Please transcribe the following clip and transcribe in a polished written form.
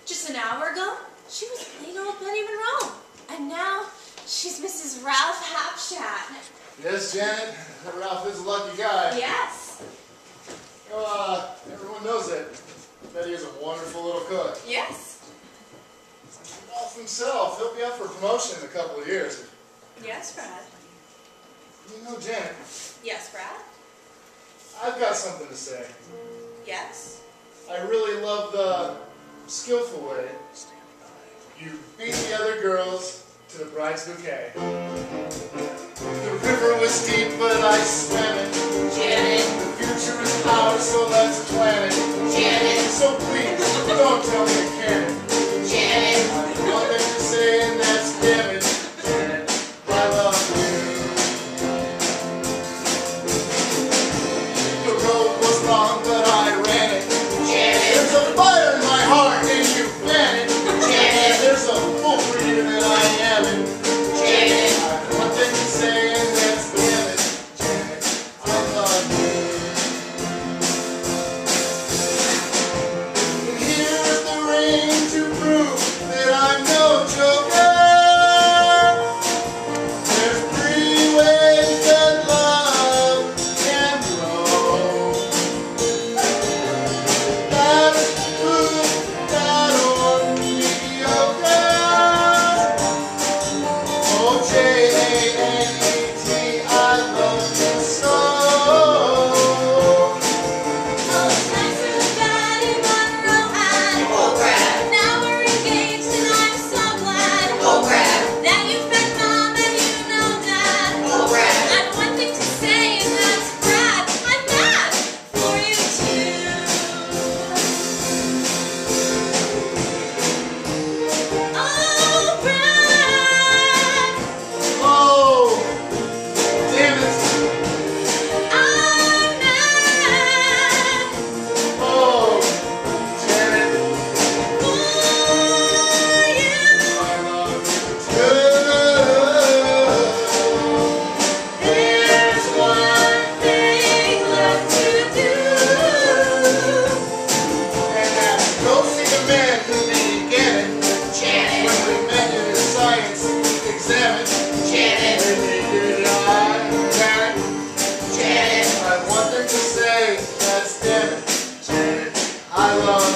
Just an hour ago, she was plain old Betty Monroe. And now, she's Mrs. Ralph Hapshat. Yes, Janet, Ralph is a lucky guy. Yes. Everyone knows that Betty is a wonderful little cook. Yes. Ralph himself, he'll be up for promotion in a couple of years. Yes, Brad. You know, Janet, Yes, Brad. I've got something to say. Yes. I really love the skillful way you beat the other girls to the bride's bouquet. The river was deep, but I swam it. Janet. The future is ours, so let's plan it. Janet. So please, don't tell me you can't. Janet. I have nothing to say, and that's damn it. Janet, I love you. The road was long, but I ran it. Janet. There's a fire in my heart, and you fan it. Janet. There's a fool for you that I am it. Janet. I have nothing to say, and that's damn it. Janet, I love you. And here's the rain to prove that I'm no joker. There's 3 ways that love can grow. That's good, bad, or mediocre. Oh, J-A-N-E-T, I love you so. Betty Monroe and Oh, Brad. now we're engaged and I'm so glad Oh, Brad. that you've met Mom and you know Dad. Oh, Brad. I've one thing to say and that's Brad, I'm mad for you too. Oh, Brad, Oh, damn it. I'm mad Oh, Janet, for you. I love you too. There's one thing left to do. And that's go see the man who began it. Janet. When we met in his science examen. Janet. And he did Janet. Janet. I have one thing to say, that's damn it. Janet, I love